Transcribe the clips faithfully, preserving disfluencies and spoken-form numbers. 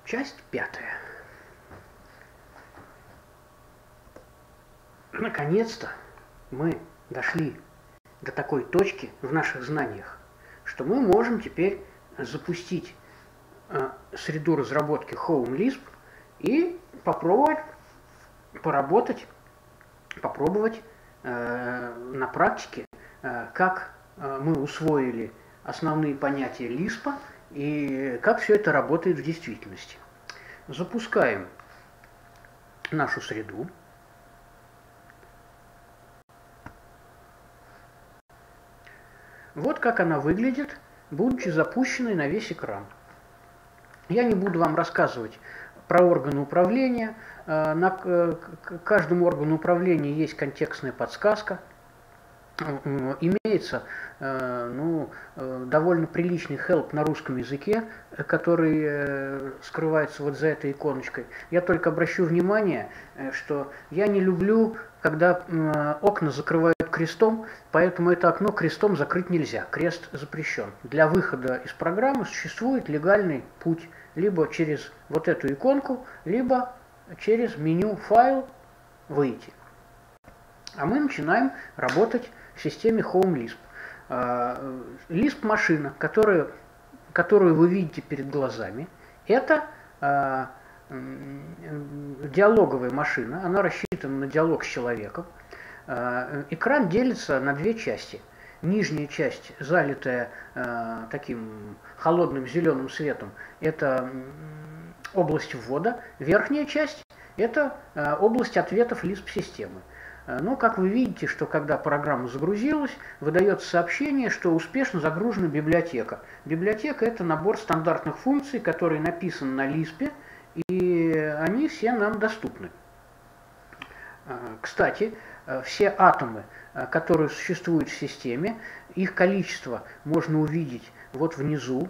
Часть пятая. Наконец-то мы дошли до такой точки в наших знаниях, что мы можем теперь запустить э, среду разработки Home.Lisp и попробовать поработать, попробовать э, на практике, э, как э, мы усвоили основные понятия Lisp и как все это работает в действительности. Запускаем нашу среду. Вот как она выглядит, будучи запущенной на весь экран. Я не буду вам рассказывать про органы управления. На каждому органу управления есть контекстная подсказка. Имеется ну, довольно приличный help на русском языке, который скрывается вот за этой иконочкой. Я только обращу внимание, что я не люблю, когда окна закрывают крестом, поэтому это окно крестом закрыть нельзя. Крест запрещен. Для выхода из программы существует легальный путь. Либо через вот эту иконку, либо через меню «Файл» выйти. А мы начинаем работать в системе Home.Lisp. Lisp-машина, которую, которую вы видите перед глазами, это диалоговая машина, она рассчитана на диалог с человеком. Экран делится на две части. Нижняя часть, залитая э, таким холодным зеленым светом, это область ввода. Верхняя часть – это э, область ответов Lisp-системы. Э, но, как вы видите, что когда программа загрузилась, выдается сообщение, что успешно загружена библиотека. Библиотека – это набор стандартных функций, которые написаны на Lisp, и они все нам доступны. Э, кстати, все атомы, которые существуют в системе, их количество можно увидеть вот внизу.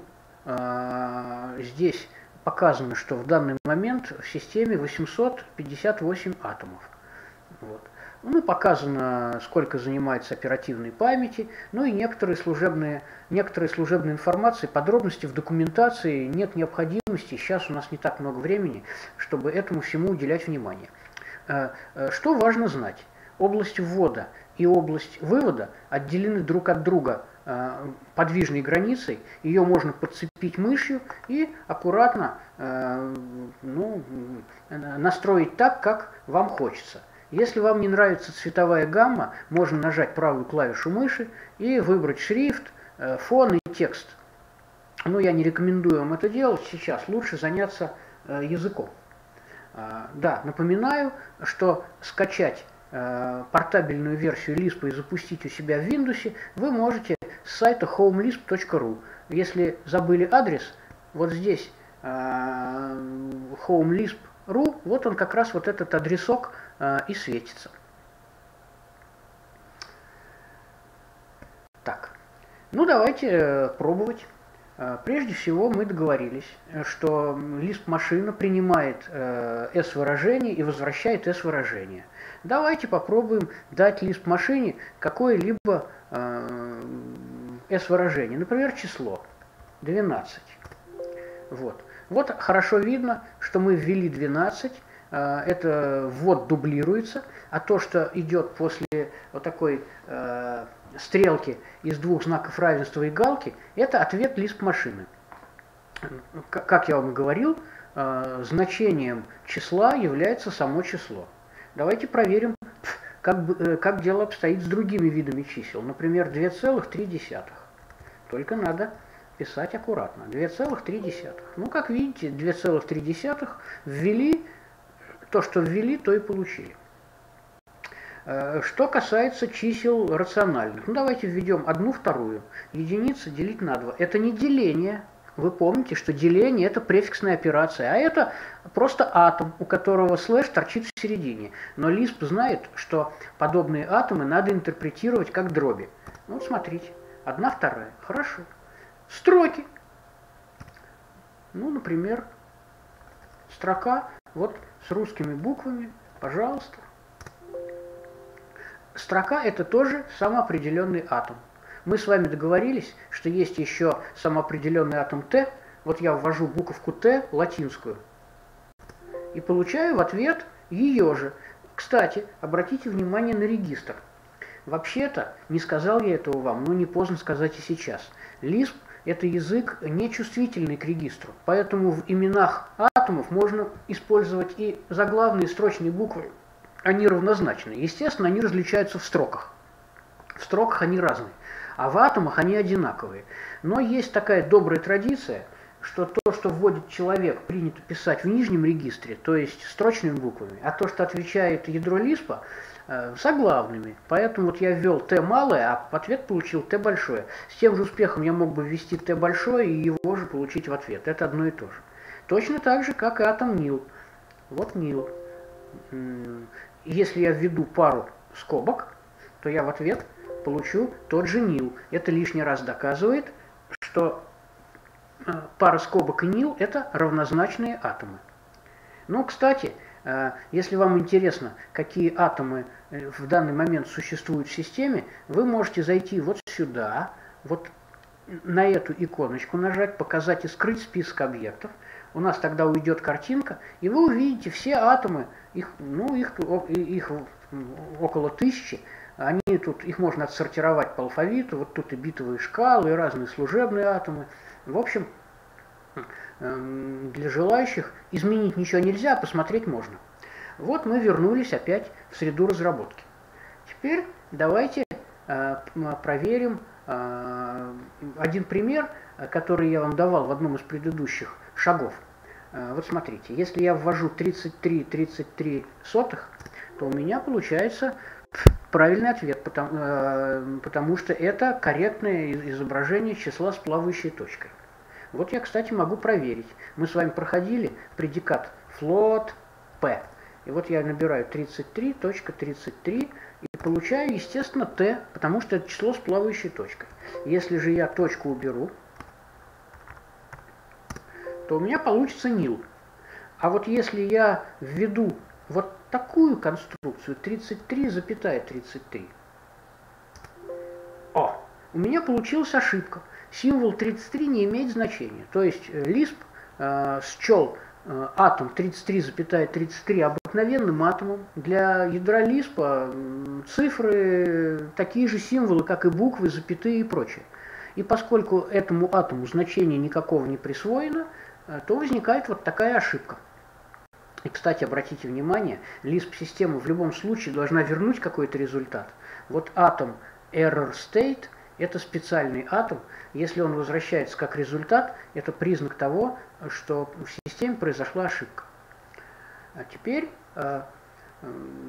Здесь показано, что в данный момент в системе восемьсот пятьдесят восемь атомов. Вот. Ну, показано, сколько занимается оперативной памяти, ну и некоторые служебные, некоторые служебные информации, подробности в документации, нет необходимости, сейчас у нас не так много времени, чтобы этому всему уделять внимание. Что важно знать? Область ввода и область вывода отделены друг от друга э, подвижной границей. Ее можно подцепить мышью и аккуратно э, ну, настроить так, как вам хочется. Если вам не нравится цветовая гамма, можно нажать правую клавишу мыши и выбрать шрифт, э, фон и текст. Но я не рекомендую вам это делать сейчас. Лучше заняться э, языком. Э, да, напоминаю, что скачать портабельную версию Lisp и запустить у себя в Windows вы можете с сайта хоум лисп точка ру. Если забыли адрес, вот здесь хоум лисп точка ру, вот он как раз вот этот адресок и светится. Так, ну давайте пробовать. Прежде всего мы договорились, что Lisp-машина принимает S-выражение и возвращает S-выражение. Давайте попробуем дать Lisp-машине какое-либо S-выражение, например, число двенадцать. Вот. Вот хорошо видно, что мы ввели двенадцать, это ввод дублируется, а то, что идет после вот такой э, стрелки из двух знаков равенства и галки, это ответ Lisp-машины. Как я вам и говорил, э, значением числа является само число. Давайте проверим, как, э, как дело обстоит с другими видами чисел. Например, две целых три десятых. Только надо писать аккуратно. две целых три десятых. Ну, как видите, две целых три десятых ввели. То, что ввели, то и получили. Что касается чисел рациональных, ну давайте введем одну вторую. Единица делить на два. Это не деление. Вы помните, что деление это префиксная операция, а это просто атом, у которого слэш торчит в середине. Но Lisp знает, что подобные атомы надо интерпретировать как дроби. Ну вот смотрите, одна вторая. Хорошо. Строки. Ну, например, строка. Вот с русскими буквами, пожалуйста. Строка – это тоже самоопределенный атом. Мы с вами договорились, что есть еще самоопределенный атом Т, Вот я ввожу буковку Т латинскую и получаю в ответ ее же. Кстати, обратите внимание на регистр. Вообще-то, не сказал я этого вам, но не поздно сказать и сейчас. Лисп – это язык нечувствительный к регистру, поэтому в именах атомов можно использовать и заглавные, и строчные буквы. Они равнозначны. Естественно, они различаются в строках. В строках они разные, а в атомах они одинаковые. Но есть такая добрая традиция, что то, что вводит человек, принято писать в нижнем регистре, то есть строчными буквами, а то, что отвечает ядро Лиспа, заглавными. Поэтому вот я ввел Т малое, а в ответ получил Т большое. С тем же успехом я мог бы ввести Т большое и его же получить в ответ. Это одно и то же. Точно так же, как и атом Нил. Вот Нил. Если я введу пару скобок, то я в ответ получу тот же Нил. Это лишний раз доказывает, что пара скобок и Нил – это равнозначные атомы. Но, кстати, если вам интересно, какие атомы в данный момент существуют в системе, вы можете зайти вот сюда, вот на эту иконочку нажать, показать и скрыть список объектов. У нас тогда уйдет картинка, и вы увидите все атомы, их, ну, их, их около тысячи. Они тут, их можно отсортировать по алфавиту, вот тут и битовые шкалы, и разные служебные атомы. В общем, для желающих изменить ничего нельзя, посмотреть можно. Вот мы вернулись опять в среду разработки. Теперь давайте э, проверим э, один пример, который я вам давал в одном из предыдущих шагов. Э, вот смотрите, если я ввожу тридцать три тридцать три сотых, то у меня получается правильный ответ, потому, э, потому что это корректное изображение числа с плавающей точкой. Вот я, кстати, могу проверить. Мы с вами проходили предикат float p. И вот я набираю тридцать три тридцать три и получаю, естественно, t, потому что это число с плавающей точкой. Если же я точку уберу, то у меня получится нил. А вот если я введу вот такую конструкцию тридцать три тридцать три, о, у меня получилась ошибка. Символ тридцать три не имеет значения. То есть Лисп э, счел э, атом тридцать три тридцать три обыкновенным атомом. Для ядра Лиспа э, цифры такие же символы, как и буквы, запятые и прочее. И поскольку этому атому значения никакого не присвоено, э, то возникает вот такая ошибка. И, кстати, обратите внимание, Лисп-система в любом случае должна вернуть какой-то результат. Вот атом error state – это специальный атом. Если он возвращается как результат, это признак того, что в системе произошла ошибка. А теперь э, э,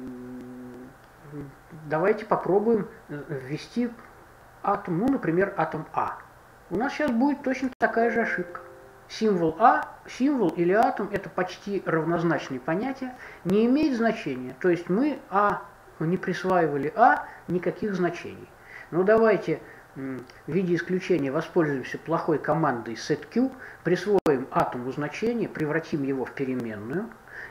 давайте попробуем ввести атом, ну, например, атом А. У нас сейчас будет точно такая же ошибка. Символ А, символ или атом – это почти равнозначные понятия, не имеет значения. То есть мы А не присваивали А никаких значений. Ну давайте в виде исключения воспользуемся плохой командой setQ, присвоим атому значение, превратим его в переменную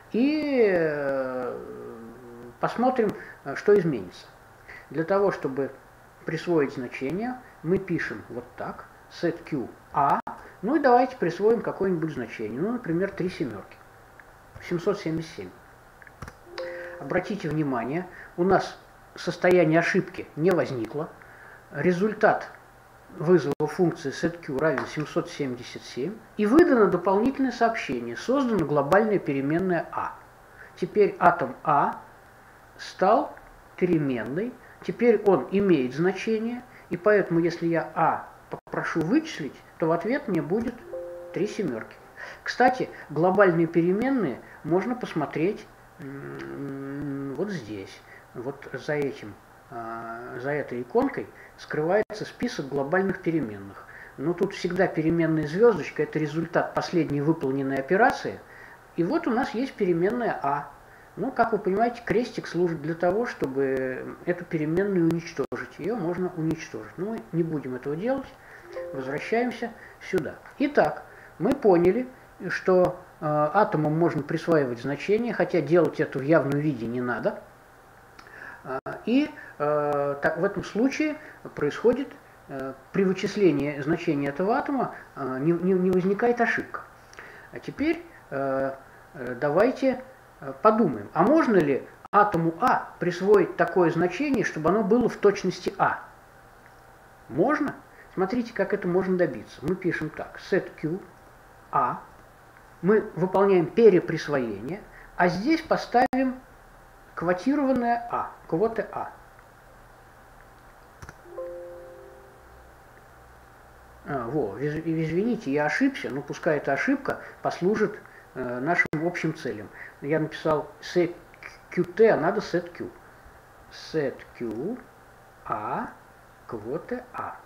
и посмотрим, что изменится. Для того, чтобы присвоить значение, мы пишем вот так, setQ A, ну и давайте присвоим какое-нибудь значение, ну, например, три семерки, семьсот семьдесят семь. Обратите внимание, у нас состояние ошибки не возникло. Результат вызова функции setQ равен семьсот семьдесят семь. И выдано дополнительное сообщение. Создана глобальная переменная А. Теперь атом А стал переменной. Теперь он имеет значение. И поэтому, если я А попрошу вычислить, то в ответ мне будет три семерки. Кстати, глобальные переменные можно посмотреть вот здесь. Вот за этим. За этой иконкой скрывается список глобальных переменных. Но тут всегда переменная звездочка – это результат последней выполненной операции. И вот у нас есть переменная А. Ну, как вы понимаете, крестик служит для того, чтобы эту переменную уничтожить. Ее можно уничтожить. Но мы не будем этого делать. Возвращаемся сюда. Итак, мы поняли, что э, атомам можно присваивать значения, хотя делать это в явном виде не надо. И э, так, в этом случае происходит при вычислении значения этого атома не, не, не возникает ошибка. А теперь давайте подумаем, а можно ли атому А присвоить такое значение, чтобы оно было в точности А? Можно. Смотрите, как это можно добиться. Мы пишем так, set Q, A, мы выполняем переприсвоение, а здесь поставим квотированное А, квоты А. А, во, извините, я ошибся, но пускай эта ошибка послужит э, нашим общим целям. Я написал set Qt, а надо set Q. Set Q, A, квоты А.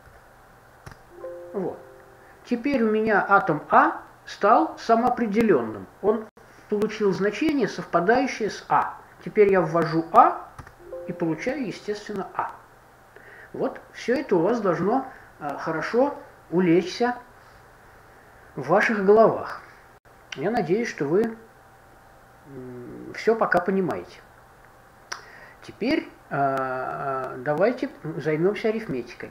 Вот. Теперь у меня атом А стал самоопределенным. Он получил значение, совпадающее с А. Теперь я ввожу А и получаю, естественно, А. Вот все это у вас должно а, хорошо улечься в ваших головах. Я надеюсь, что вы все пока понимаете. Теперь а, давайте займемся арифметикой.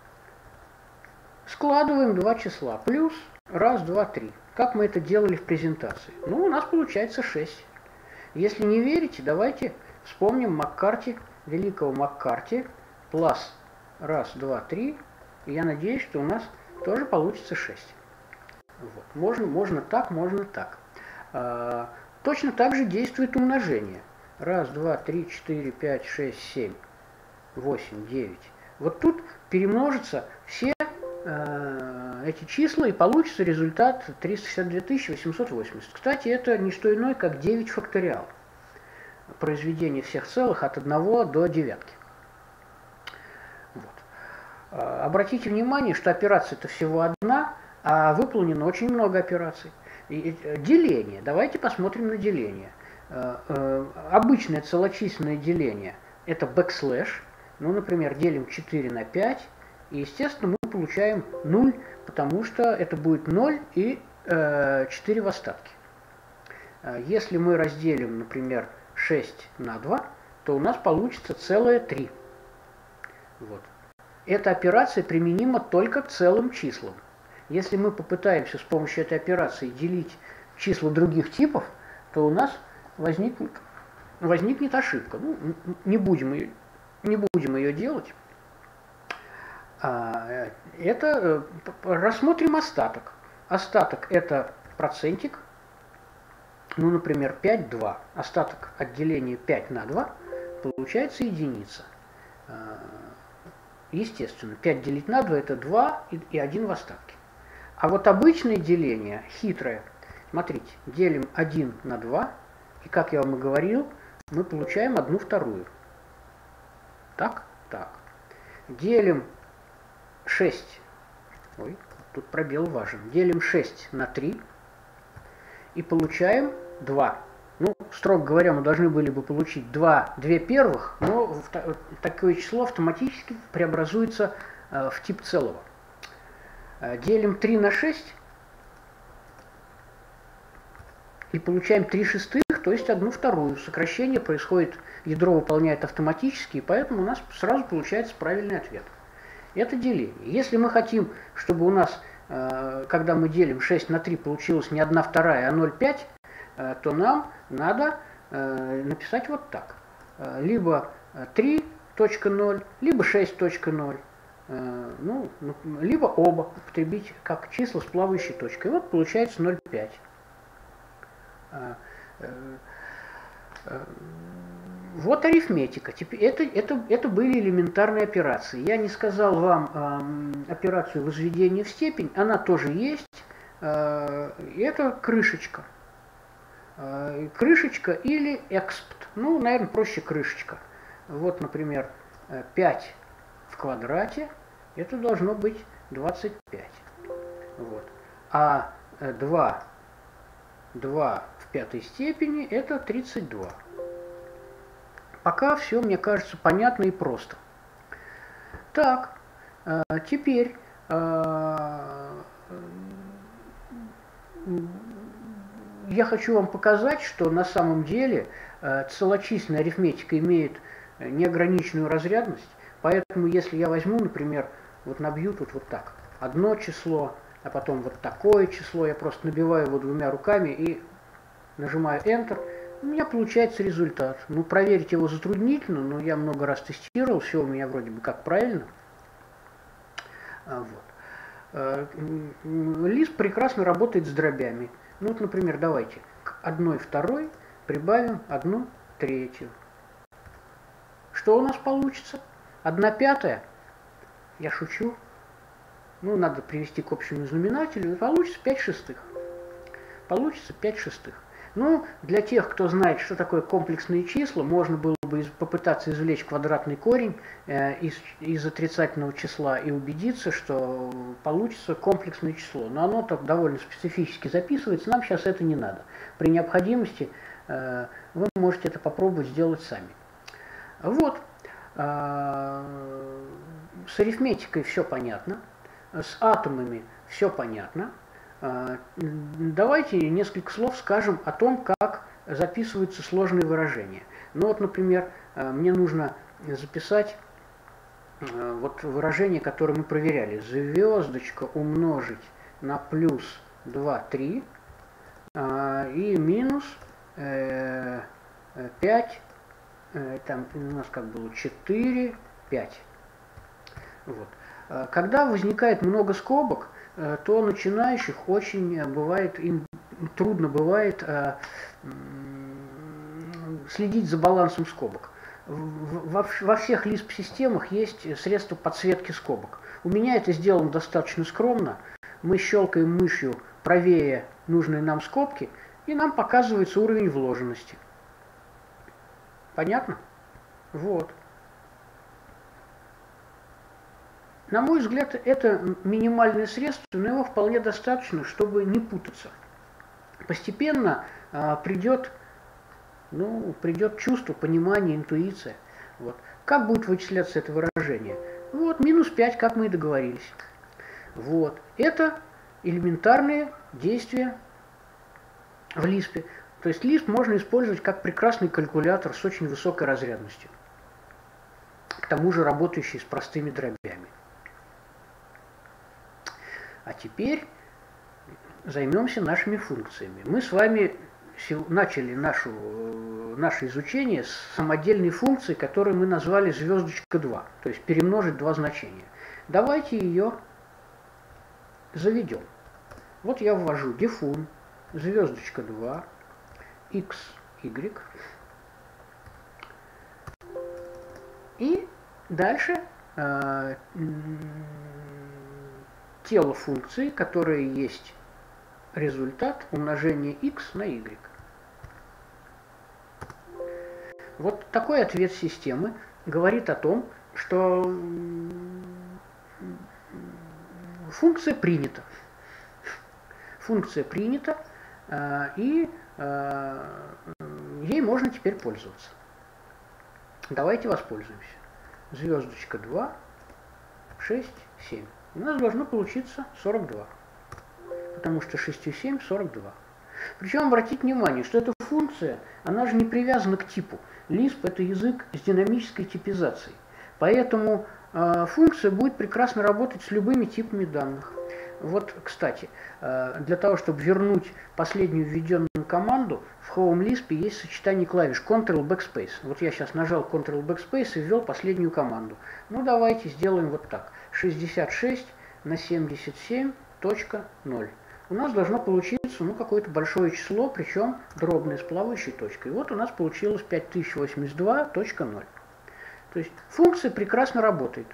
Складываем два числа. Плюс, раз, два, три. Как мы это делали в презентации? Ну, у нас получается шесть. Если не верите, давайте вспомним Маккарти, великого Маккарти. Плюс, раз, два, три. И я надеюсь, что у нас тоже получится шесть. Вот. Можно, можно так, можно так. А, точно так же действует умножение. Раз, два, три, четыре, пять, шесть, семь, восемь, девять. Вот тут перемножатся все эти числа, и получится результат триста шестьдесят две тысячи восемьсот восемьдесят. Кстати, это не что иное, как девять факториал. Произведение всех целых от одного до девятки. Вот. Обратите внимание, что операция-то всего одна, а выполнено очень много операций. И деление. Давайте посмотрим на деление. Обычное целочисленное деление – это бэкслэш. Ну, например, делим четыре на пять. И, естественно, мы получаем ноль, потому что это будет ноль и э, четыре в остатке. Если мы разделим, например, шесть на два, то у нас получится целое три. Вот. Эта операция применима только к целым числам. Если мы попытаемся с помощью этой операции делить числа других типов, то у нас возникнет, возникнет ошибка. Ну, не будем ее, не будем ее делать. Это рассмотрим остаток. Остаток это процентик, ну, например, пять, два. Остаток от деления пять на два получается единица. Естественно, пять делить на два это два и один в остатке. А вот обычное деление, хитрое, смотрите, делим один на два, и как я вам и говорил, мы получаем одну вторую. Так, так. Делим шесть, ой, тут пробел важен, делим шесть на три и получаем два. Ну, строго говоря, мы должны были бы получить два, две первых, но такое число автоматически преобразуется в тип целого. Делим три на шесть и получаем три шестых, то есть одну вторую. Сокращение происходит, ядро выполняет автоматически, и поэтому у нас сразу получается правильный ответ. Это деление. Если мы хотим, чтобы у нас, когда мы делим шесть на три, получилось не одна вторая, а ноль целых пять, то нам надо написать вот так. Либо три точка ноль, либо шесть точка ноль. Ну, либо оба употребить как числа с плавающей точкой. И вот получается ноль целых пять. Вот арифметика. Теперь это, это, это были элементарные операции. Я не сказал вам э, операцию возведения в степень, она тоже есть. Э, это крышечка. Э, крышечка или экспт. Ну, наверное, проще крышечка. Вот, например, пять в квадрате, это должно быть двадцать пять. Вот. А два, два в пятой степени это тридцать два. Пока все, мне кажется, понятно и просто. Так, теперь я хочу вам показать, что на самом деле целочисленная арифметика имеет неограниченную разрядность, поэтому если я возьму, например, вот набью тут вот так. Одно число, а потом вот такое число. Я просто набиваю его двумя руками и нажимаю Enter. У меня получается результат. Ну, проверить его затруднительно, но я много раз тестировал, все у меня вроде бы как правильно. Вот. Лисп прекрасно работает с дробями. Ну вот, например, давайте к одной второй прибавим одну третью. Что у нас получится? Одна пятая. Я шучу. Ну, надо привести к общему знаменателю. И получится пять шестых. Получится пять шестых. Ну, для тех, кто знает, что такое комплексные числа, можно было бы попытаться извлечь квадратный корень э, из, из отрицательного числа и убедиться, что получится комплексное число. Но оно так довольно специфически записывается, нам сейчас это не надо. При необходимости э, вы можете это попробовать сделать сами. Вот. Э, с арифметикой все понятно, с атомами все понятно. Давайте несколько слов скажем о том, как записываются сложные выражения. Ну вот, например, мне нужно записать вот выражение, которое мы проверяли. Звездочка умножить на плюс два, три и минус пять, там у нас как было четыре, пять. Вот. Когда возникает много скобок, то начинающих очень бывает, им трудно бывает э, следить за балансом скобок. Во, во всех лисп-системах есть средства подсветки скобок. У меня это сделано достаточно скромно. Мы щелкаем мышью правее нужной нам скобки, и нам показывается уровень вложенности. Понятно? Вот. На мой взгляд, это минимальное средство, но его вполне достаточно, чтобы не путаться. Постепенно а, придет, ну, придет чувство, понимание, интуиция. Вот. Как будет вычисляться это выражение? Вот, минус пять, как мы и договорились. Вот. Это элементарные действия в лиспе. То есть лисп можно использовать как прекрасный калькулятор с очень высокой разрядностью. К тому же работающий с простыми дробями. А теперь займемся нашими функциями. Мы с вами начали нашу, наше изучение с самодельной функции, которую мы назвали звездочка два, то есть перемножить два значения. Давайте ее заведем. Вот я ввожу дефун, звездочка два, x, y. И дальше э, тело функции, которое есть результат умножения x на y. Вот такой ответ системы говорит о том, что функция принята. Функция принята, и ей можно теперь пользоваться. Давайте воспользуемся. Звездочка два, шесть, семь. У нас должно получиться сорок два, потому что шесть и семь – сорок два. Причем обратите внимание, что эта функция, она же не привязана к типу. лисп – это язык с динамической типизацией. Поэтому э, функция будет прекрасно работать с любыми типами данных. Вот, кстати, э, для того, чтобы вернуть последнюю введенную команду, в Home-Lisp есть сочетание клавиш Ctrl-Backspace. Вот я сейчас нажал Ctrl-Backspace и ввел последнюю команду. Ну, давайте сделаем вот так. шестьдесят шесть на семьдесят семь точка ноль. У нас должно получиться, ну, какое-то большое число, причем дробное с плавающей точкой. И вот у нас получилось пять тысяч восемьдесят два точка ноль. То есть функция прекрасно работает.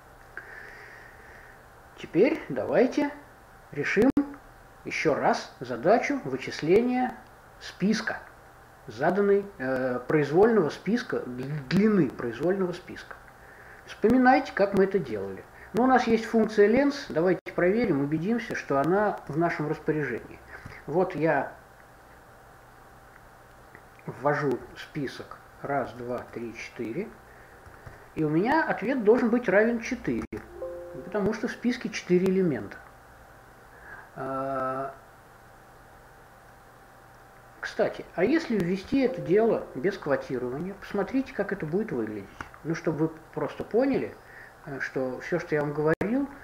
Теперь давайте решим еще раз задачу вычисления списка, заданной э, произвольного списка, длины произвольного списка. Вспоминайте, как мы это делали. Но у нас есть функция lens, давайте проверим, убедимся, что она в нашем распоряжении. Вот я ввожу список раз, два, три, четыре, и у меня ответ должен быть равен четыре, потому что в списке четыре элемента. Кстати, а если ввести это дело без квотирования, посмотрите, как это будет выглядеть. Ну, чтобы вы просто поняли, что все, что я вам говорил,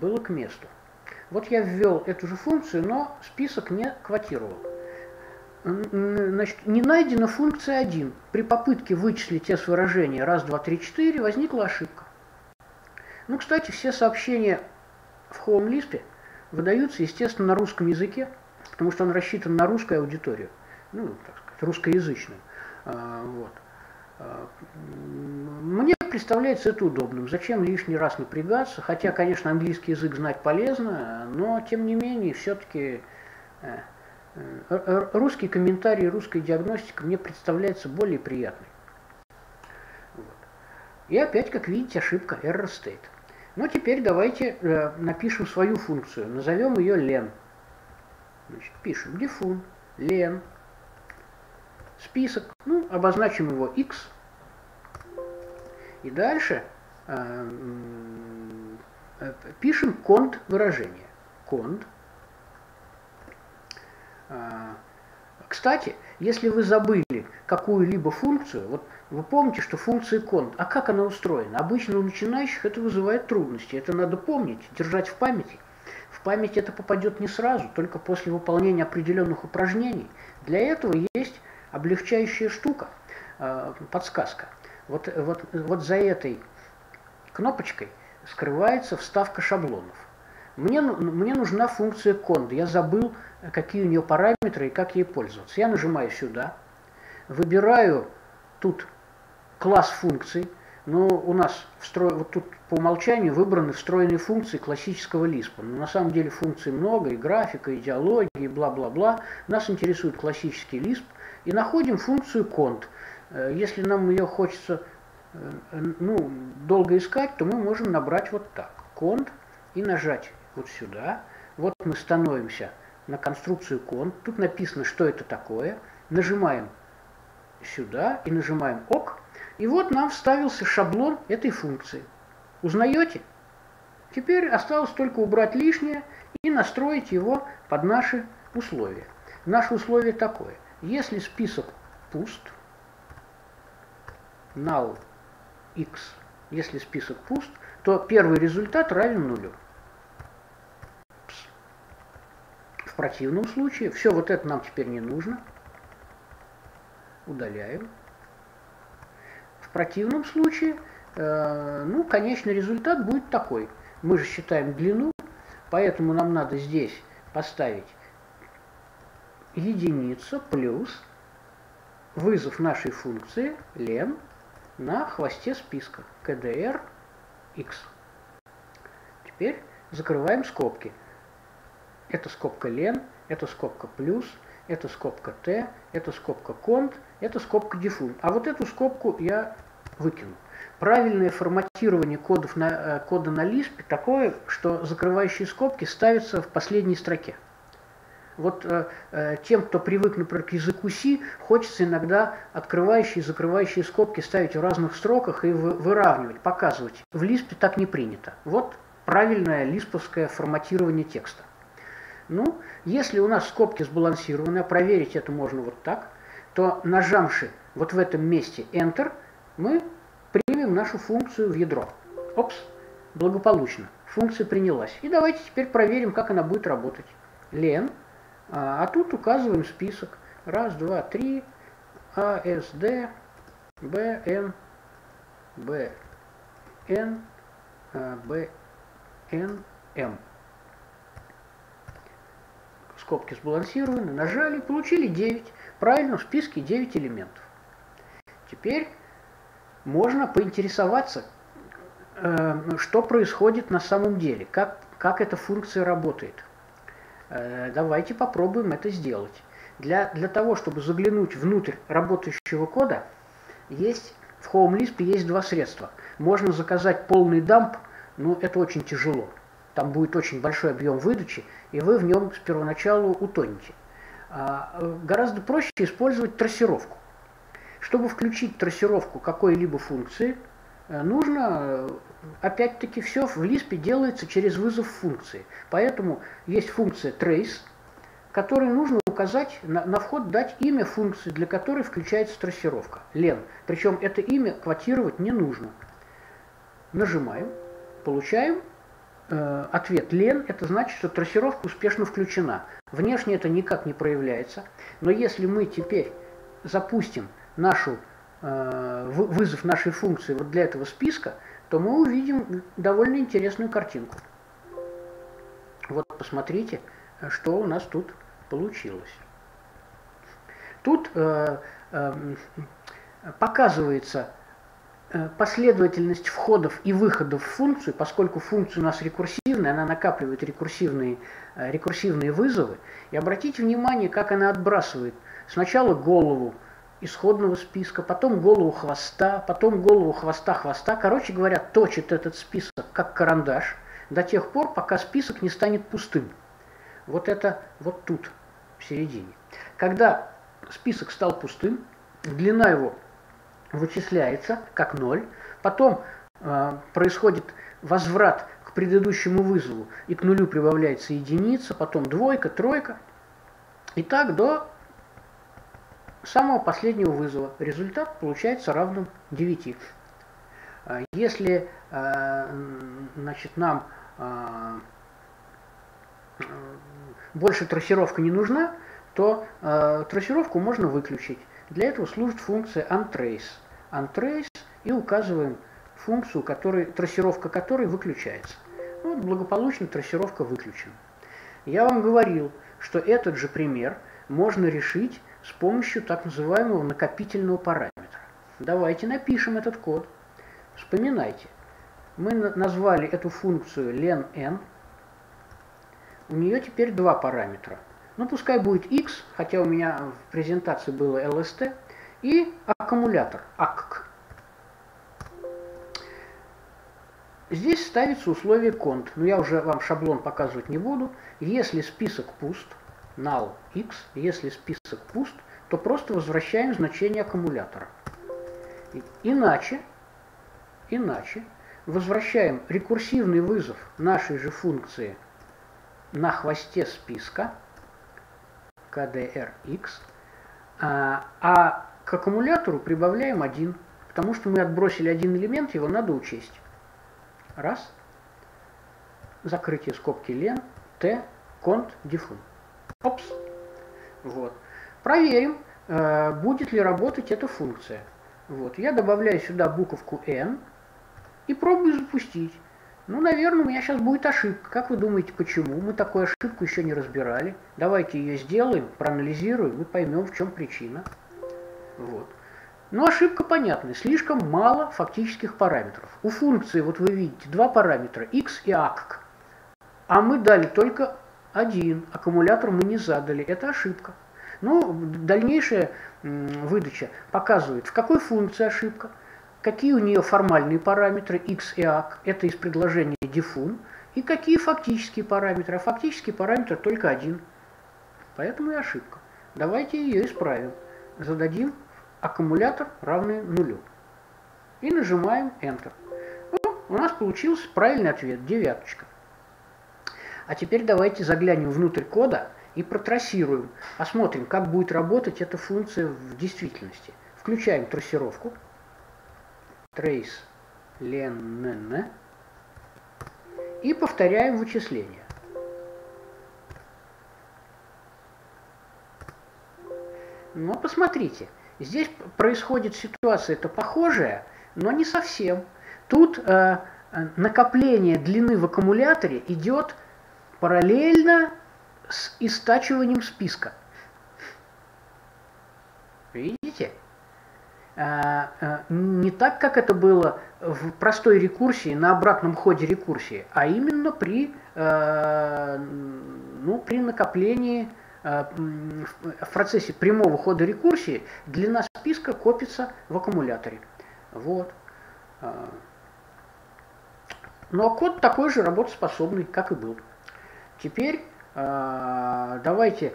было к месту. Вот я ввел эту же функцию, но список не квотировал. Значит, не найдена функция один. При попытке вычислить s выражение раз, два, три, четыре возникла ошибка. Ну, кстати, все сообщения в Home Lisp выдаются, естественно, на русском языке, потому что он рассчитан на русскую аудиторию, ну, так сказать, русскоязычную. Вот. Мне представляется это удобным. Зачем лишний раз напрягаться? Хотя, конечно, английский язык знать полезно, но, тем не менее, все-таки русский комментарий, русская диагностика мне представляется более приятной. Вот. И опять, как видите, ошибка error state. Но теперь давайте э, напишем свою функцию. Назовем ее len. Значит, пишем def len. Список. Ну, обозначим его x. И дальше э, э, пишем cond выражение. Cond. Э, кстати, если вы забыли какую-либо функцию, вот вы помните, что функция cond, а как она устроена? Обычно у начинающих это вызывает трудности. Это надо помнить, держать в памяти. В память это попадет не сразу, только после выполнения определенных упражнений. Для этого есть облегчающая штука, э, подсказка. Вот, вот, вот за этой кнопочкой скрывается вставка шаблонов. Мне, мне нужна функция cond. Я забыл, какие у нее параметры и как ей пользоваться. Я нажимаю сюда, выбираю тут класс функций. Но у нас встро... вот тут по умолчанию выбраны встроенные функции классического Lisp. Но на самом деле функций много, и графика, и диалоги, и бла-бла-бла. Нас интересует классический Lisp. И находим функцию cond. Если нам ее хочется ну, долго искать, то мы можем набрать вот так. Cond и нажать вот сюда. Вот мы становимся на конструкцию cond. Тут написано, что это такое. Нажимаем сюда и нажимаем ок. И вот нам вставился шаблон этой функции. Узнаете? Теперь осталось только убрать лишнее и настроить его под наши условия. Наше условие такое. Если список пуст, null x, если список пуст, то первый результат равен нулю. В противном случае, все вот это нам теперь не нужно. Удаляем. В противном случае, э, ну, конечный результат будет такой. Мы же считаем длину, поэтому нам надо здесь поставить единица плюс вызов нашей функции len на хвосте списка kdr x. Теперь закрываем скобки. Это скобка len, это скобка плюс, это скобка t, это скобка cond, это скобка def. А вот эту скобку я выкину. Правильное форматирование кодов на, кода на Lisp такое, что закрывающие скобки ставятся в последней строке. Вот э, тем, кто привык, например, к языку C, хочется иногда открывающие и закрывающие скобки ставить в разных строках и вы, выравнивать, показывать. В Lisp так не принято. Вот правильное лисповское форматирование текста. Ну, если у нас скобки сбалансированы, а проверить это можно вот так, то нажавши вот в этом месте Enter, мы примем нашу функцию в ядро. Опс, благополучно. Функция принялась. И давайте теперь проверим, как она будет работать. Len, а, а тут указываем список. Раз, два, три, А, С, Д, Б, Н, Б, Н, Б, Н, М. Скобки сбалансированы, нажали, получили девять. Правильно, в списке девять элементов. Теперь можно поинтересоваться, э, что происходит на самом деле, как, как эта функция работает. Э, давайте попробуем это сделать. Для, для того, чтобы заглянуть внутрь работающего кода, есть, в Home Lisp есть два средства. Можно заказать полный дамп, но это очень тяжело. Там будет очень большой объем выдачи, и вы в нем с первоначалу утонете. А, гораздо проще использовать трассировку. Чтобы включить трассировку какой-либо функции, нужно, опять-таки, все в Lisp делается через вызов функции. Поэтому есть функция trace, которой нужно указать, на, на вход дать имя функции, для которой включается трассировка. Len. Причем это имя квотировать не нужно. Нажимаем, получаем э, ответ len, это значит, что трассировка успешно включена. Внешне это никак не проявляется, но если мы теперь запустим нашу, э, вызов нашей функции вот для этого списка, то мы увидим довольно интересную картинку. Вот посмотрите, что у нас тут получилось. Тут э, э, показывается последовательность входов и выходов в функцию, поскольку функция у нас рекурсивная, она накапливает рекурсивные, рекурсивные вызовы. И обратите внимание, как она отбрасывает сначала голову исходного списка, потом голову хвоста, потом голову хвоста хвоста. Короче говоря, точит этот список как карандаш до тех пор, пока список не станет пустым. Вот это вот тут, в середине. Когда список стал пустым, длина его вычисляется как ноль, потом э, происходит возврат к предыдущему вызову, и к нулю прибавляется единица, потом двойка, тройка, и так до самого последнего вызова. Результат получается равным девяти. Если э, значит, нам э, больше трассировка не нужна, то э, трассировку можно выключить. Для этого служит функция onTrace. onTrace и указываем функцию, который, трассировка которой выключается. Вот благополучно трассировка выключена. Я вам говорил, что этот же пример можно решить с помощью так называемого накопительного параметра. Давайте напишем этот код. Вспоминайте. Мы назвали эту функцию len_n. У нее теперь два параметра. Ну, пускай будет x, хотя у меня в презентации было lst, и аккумулятор, акк. Здесь ставится условие cont, но я уже вам шаблон показывать не буду. Если список пуст, null x, если список пуст, то просто возвращаем значение аккумулятора. Иначе, иначе возвращаем рекурсивный вызов нашей же функции на хвосте списка, kdrx, а, а к аккумулятору прибавляем один, потому что мы отбросили один элемент, его надо учесть. Раз. Закрытие скобки len, t, cont, defun. Опс. Вот. Проверим, э, будет ли работать эта функция. Вот. Я добавляю сюда буковку n и пробую запустить. Ну, наверное, у меня сейчас будет ошибка. Как вы думаете, почему? Мы такую ошибку еще не разбирали. Давайте ее сделаем, проанализируем и поймем, в чем причина. Вот. Но ошибка понятная. Слишком мало фактических параметров. У функции, вот вы видите, два параметра, x и акк. А мы дали только один. Аккумулятор мы не задали. Это ошибка. Ну, дальнейшая выдача показывает, в какой функции ошибка. Какие у нее формальные параметры x и акк, это из предложения defun, и какие фактические параметры. А фактический параметр только один. Поэтому и ошибка. Давайте ее исправим. Зададим аккумулятор равный нулю. И нажимаем Enter. Ну, у нас получился правильный ответ, девяточка. А теперь давайте заглянем внутрь кода и протрассируем. Посмотрим, как будет работать эта функция в действительности. Включаем трассировку. Trace len и повторяем вычисление. Но посмотрите, здесь происходит ситуация-то похожая, но не совсем. Тут э, накопление длины в аккумуляторе идет параллельно с истачиванием списка. Видите? Не так, как это было в простой рекурсии, на обратном ходе рекурсии, а именно при, ну, при накоплении, в процессе прямого хода рекурсии длина списка копится в аккумуляторе. Вот. Но код такой же работоспособный, как и был. Теперь давайте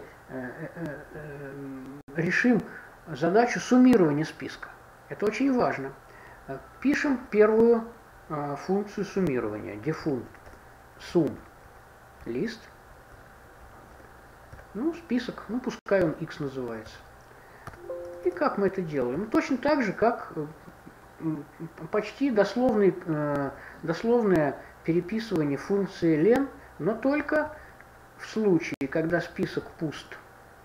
решим задачу суммирования списка. Это очень важно. Пишем первую э, функцию суммирования. Defun sum list. Ну, список, ну, пускай он x называется. И как мы это делаем? Ну, точно так же, как э, почти дословный, э, дословное переписывание функции len, но только в случае, когда список пуст,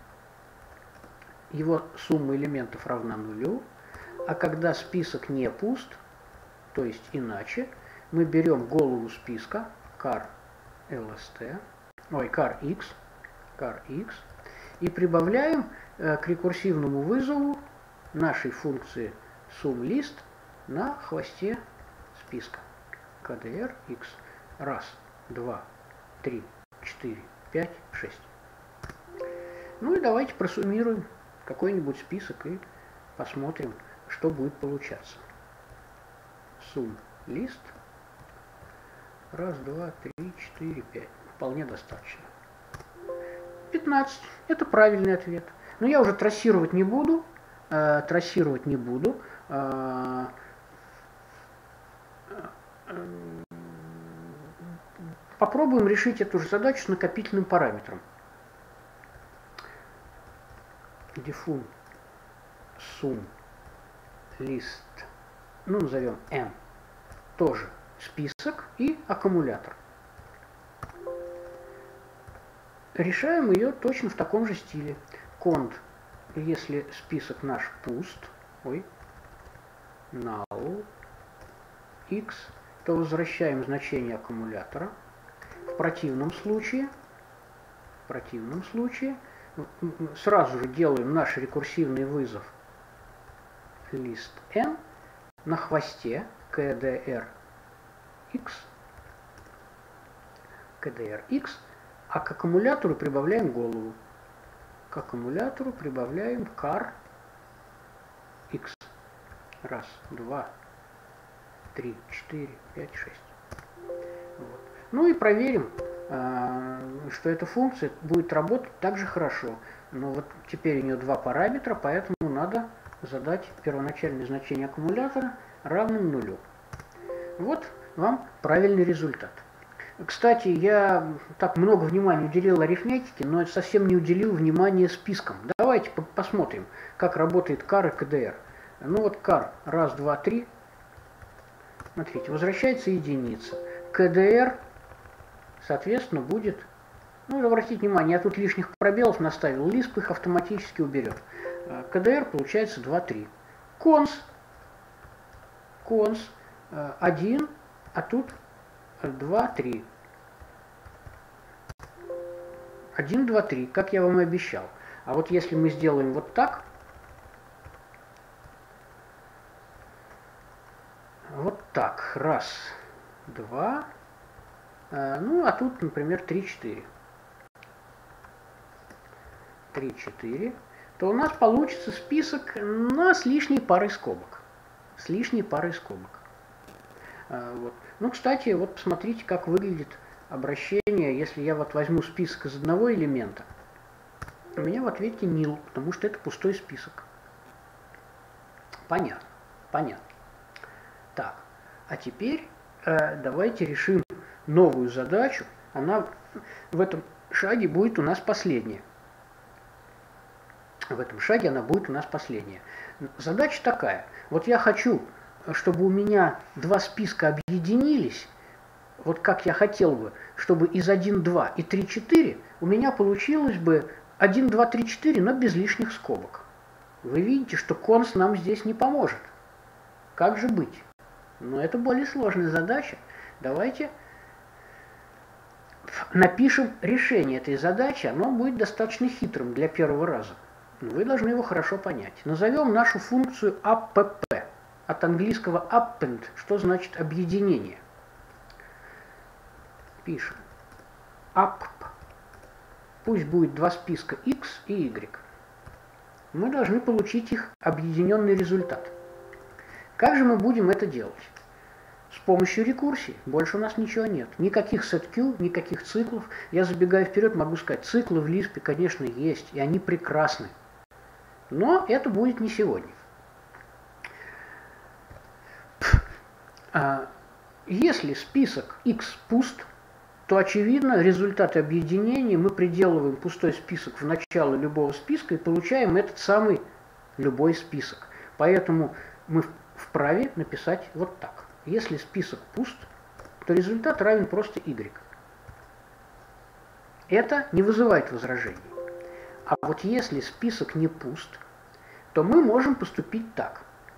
его сумма элементов равна нулю, а когда список не пуст, то есть иначе, мы берем голову списка car lst, ой, car x, car x, и прибавляем э, к рекурсивному вызову нашей функции sumList на хвосте списка kdr x. Раз, два, три, четыре, пять, шесть. Ну и давайте просуммируем какой-нибудь список и посмотрим, что будет получаться. SumList. Раз, два, три, четыре, пять. Вполне достаточно. пятнадцать. Это правильный ответ. Но я уже трассировать не буду. Э, трассировать не буду. Э, э, попробуем решить эту же задачу с накопительным параметром. Def sum list, ну назовем n, тоже список и аккумулятор. Решаем ее точно в таком же стиле. Cont, если список наш пуст, ой, null, x, то возвращаем значение аккумулятора. В противном случае, в противном случае, сразу же делаем наш рекурсивный вызов list n на хвосте kdr x, kdr x, а к аккумулятору прибавляем голову. К аккумулятору прибавляем car x. Раз, два, три, четыре, пять, шесть. Вот. Ну и проверим, что эта функция будет работать так же хорошо. Но вот теперь у нее два параметра, поэтому надо задать первоначальное значение аккумулятора равным нулю. Вот вам правильный результат. Кстати, я так много внимания уделил арифметике, но совсем не уделил внимания спискам. Давайте по посмотрим, как работает car и kdr. Ну вот car, раз, два, три. Смотрите, возвращается единица. kdr, соответственно, будет... Ну, обратите внимание, я тут лишних пробелов наставил, Lisp их автоматически уберет. kdr получается два, три. Cons, cons один, а тут два, три. один, два, три, как я вам и обещал. А вот если мы сделаем вот так, вот так, раз, два, ну, а тут, например, три, четыре. три, четыре, то у нас получится список, но с лишней парой скобок. С лишней парой скобок. Вот. Ну, кстати, вот посмотрите, как выглядит обращение, если я вот возьму список из одного элемента. У меня в ответе nil, потому что это пустой список. Понятно, понятно. Так, а теперь э, давайте решим новую задачу. Она в этом шаге будет у нас последняя. В этом шаге она будет у нас последняя. Задача такая. Вот я хочу, чтобы у меня два списка объединились, вот как я хотел бы, чтобы из один, два и три, четыре у меня получилось бы один, два, три, четыре, но без лишних скобок. Вы видите, что конс нам здесь не поможет. Как же быть? Но это более сложная задача. Давайте напишем решение этой задачи. Оно будет достаточно хитрым для первого раза. Но вы должны его хорошо понять. Назовем нашу функцию app. От английского append, что значит объединение. Пишем. App. Пусть будет два списка x и y. Мы должны получить их объединенный результат. Как же мы будем это делать? С помощью рекурсии. Больше у нас ничего нет. Никаких setQ, никаких циклов. Я, забегая вперед, могу сказать, циклы в Lisp, конечно, есть, и они прекрасны. Но это будет не сегодня. Если список x пуст, то, очевидно, результаты объединения мы приделываем пустой список в начало любого списка и получаем этот самый любой список. Поэтому мы вправе написать вот так. Если список пуст, то результат равен просто y. Это не вызывает возражений. А вот если список не пуст, то мы можем поступить так.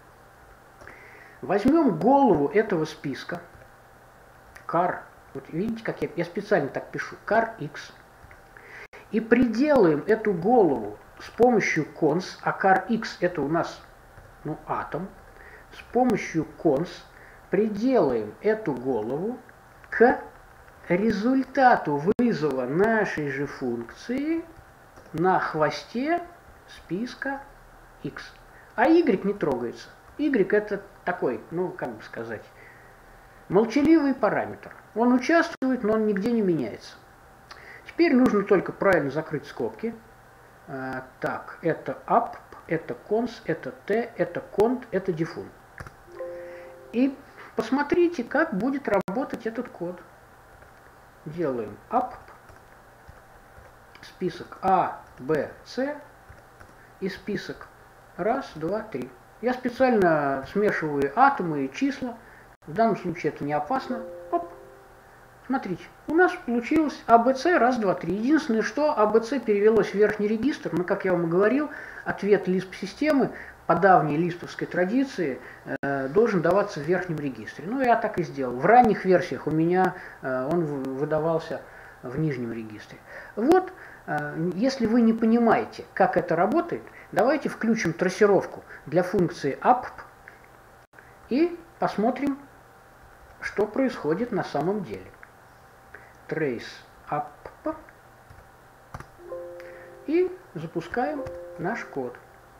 Возьмем голову этого списка, car, вот видите, как я, я специально так пишу, car x, и приделаем эту голову с помощью cons, а car x это у нас ну, атом, с помощью cons приделаем эту голову к результату вызова нашей же функции на хвосте списка x. А y не трогается. Y это такой, ну как бы сказать, молчаливый параметр. Он участвует, но он нигде не меняется. Теперь нужно только правильно закрыть скобки. А, так, это up, это cons, это t, это cont, это defun. И посмотрите, как будет работать этот код. Делаем up, список A, B, C и список раз, два, три. Я специально смешиваю атомы и числа. В данном случае это не опасно. Оп. Смотрите, у нас получилось а бэ цэ раз, два, три. Единственное, что а бэ цэ перевелось в верхний регистр, но, как я вам и говорил, ответ лисп-системы по давней лисповской традиции э, должен даваться в верхнем регистре. Ну, я так и сделал. В ранних версиях у меня э, он выдавался в нижнем регистре. Вот, э, если вы не понимаете, как это работает, давайте включим трассировку для функции up и посмотрим, что происходит на самом деле. Trace up и запускаем наш код.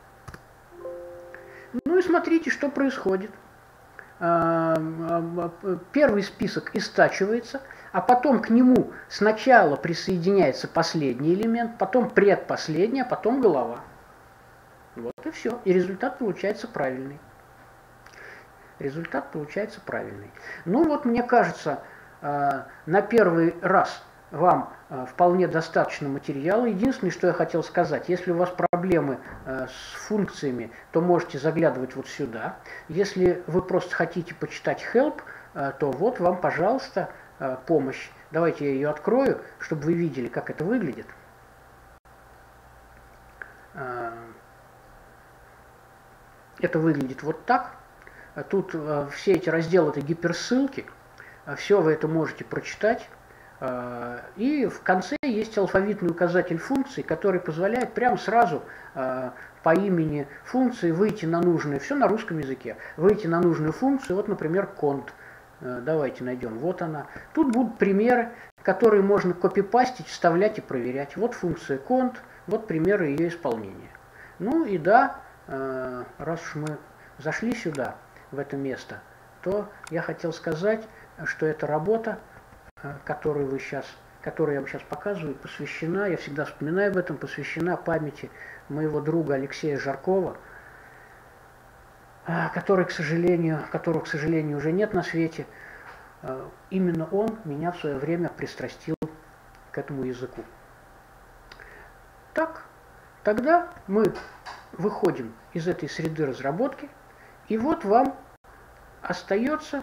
Ну и смотрите, что происходит. Первый список истачивается, а потом к нему сначала присоединяется последний элемент, потом предпоследний, а потом голова. Вот и все. И результат получается правильный. Результат получается правильный. Ну вот, мне кажется, на первый раз вам вполне достаточно материала. Единственное, что я хотел сказать, если у вас проблемы с функциями, то можете заглядывать вот сюда. Если вы просто хотите почитать help, то вот вам, пожалуйста, помощь. Давайте я ее открою, чтобы вы видели, как это выглядит. Это выглядит вот так. Тут все эти разделы — это гиперссылки. Все вы это можете прочитать. И в конце есть алфавитный указатель функций, который позволяет прямо сразу по имени функции выйти на нужную, все на русском языке, выйти на нужную функцию, вот, например, cont. Давайте найдем, вот она. Тут будут примеры, которые можно копипастить, вставлять и проверять. Вот функция cont, вот примеры ее исполнения. Ну и да, раз уж мы зашли сюда, в это место, то я хотел сказать, что эта работа, которую, вы сейчас, которую я вам сейчас показываю, посвящена, я всегда вспоминаю об этом, посвящена памяти моего друга Алексея Жаркова, который, к сожалению, которого, к сожалению, уже нет на свете. Именно он меня в свое время пристрастил к этому языку. Так, тогда мы выходим из этой среды разработки, и вот вам остается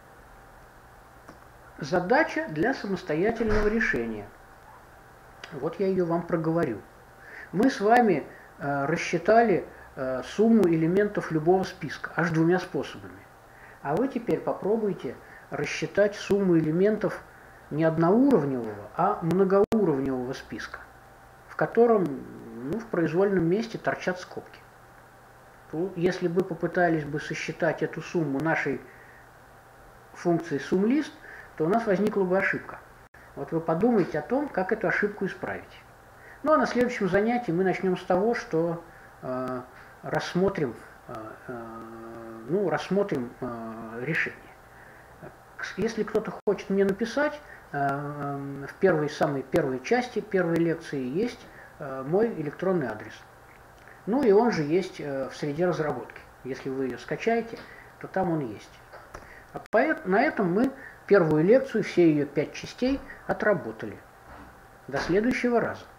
задача для самостоятельного решения. Вот я ее вам проговорю. Мы с вами э, рассчитали э, сумму элементов любого списка, аж двумя способами. А вы теперь попробуйте рассчитать сумму элементов не одноуровневого, а многоуровневого списка, в котором ну, в произвольном месте торчат скобки. Если бы попытались бы сосчитать эту сумму нашей функции sumList, то у нас возникла бы ошибка. Вот вы подумайте о том, как эту ошибку исправить. Ну а на следующем занятии мы начнем с того, что э, рассмотрим, э, э, ну, рассмотрим э, решение. Если кто-то хочет мне написать, э, в первой, самой первой части первой лекции есть э, мой электронный адрес. Ну и он же есть в среде разработки. Если вы ее скачаете, то там он есть. На этом мы первую лекцию, все ее пять частей, отработали. До следующего раза.